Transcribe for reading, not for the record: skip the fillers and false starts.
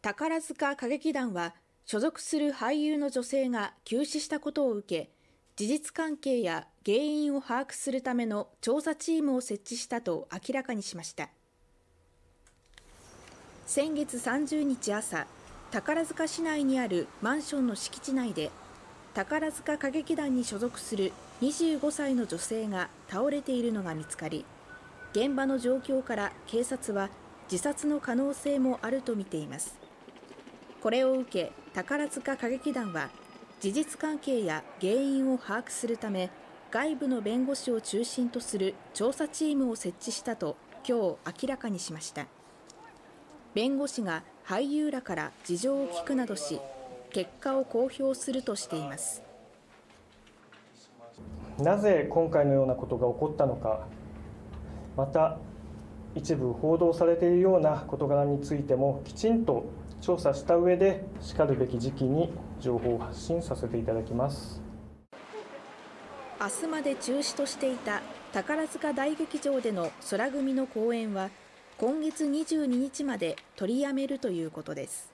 宝塚歌劇団は所属する俳優の女性が急死したことを受け、事実関係や原因を把握するための調査チームを設置したと明らかにしました。先月30日朝、宝塚市内にあるマンションの敷地内で宝塚歌劇団に所属する25歳の女性が倒れているのが見つかり、現場の状況から警察は自殺の可能性もあるとみています。これを受け、宝塚歌劇団は事実関係や原因を把握するため、外部の弁護士を中心とする調査チームを設置したと今日明らかにしました。弁護士が俳優らから事情を聞くなどし、結果を公表するとしています。 なぜ今回のようなことが起こったのか、また一部報道されているような事柄についてもきちんと調査した上で、しかるべき時期に情報を発信させていただきます。 明日まで中止としていた宝塚大劇場での宙組の公演は今月22日まで取りやめるということです。